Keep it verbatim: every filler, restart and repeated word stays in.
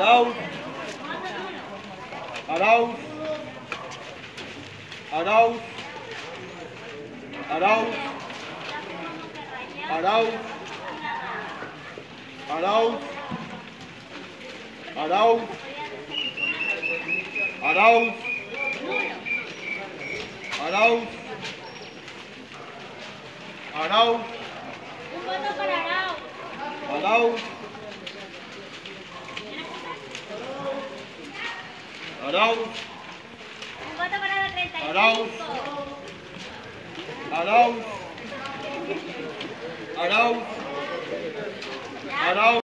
Arauz. Arauz. Arauz. Arauz. Arauz. Arauz. Arauz. Arauz. Arauz. Arauz. Un voto para Arauz. Arauz. Arauz. Un voto para la treinta y Arauz. cinco. Arauz. Arauz. Arauz.